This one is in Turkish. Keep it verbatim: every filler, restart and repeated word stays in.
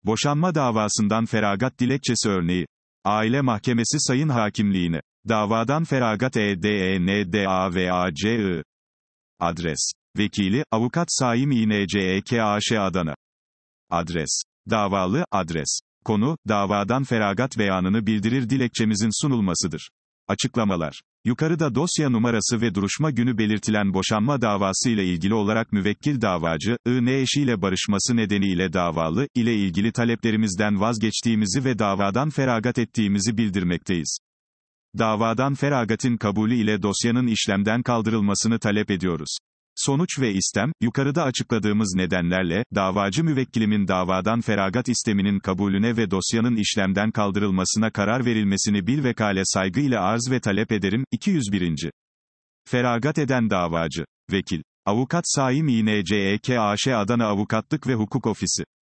Boşanma davasından feragat dilekçesi örneği. Aile Mahkemesi Sayın Hakimliğine. Davadan feragat E D E N D A V A C I. Adres. Vekili, Avukat Saim İ N C E K A Ş Adana. Adres. Davalı, adres. Konu, davadan feragat beyanını bildirir dilekçemizin sunulmasıdır. Açıklamalar. Yukarıda dosya numarası ve duruşma günü belirtilen boşanma davası ile ilgili olarak müvekkil davacı, I N eşiyle barışması nedeniyle davalı, ile ilgili taleplerimizden vazgeçtiğimizi ve davadan feragat ettiğimizi bildirmekteyiz. Davadan feragatin kabulü ile dosyanın işlemden kaldırılmasını talep ediyoruz. Sonuç ve istem, yukarıda açıkladığımız nedenlerle, davacı müvekkilimin davadan feragat isteminin kabulüne ve dosyanın işlemden kaldırılmasına karar verilmesini bilvekale saygıyla arz ve talep ederim. iki yüz bir. Feragat eden davacı. Vekil. Avukat Saim İ N C E K A Ş Adana Avukatlık ve Hukuk Ofisi.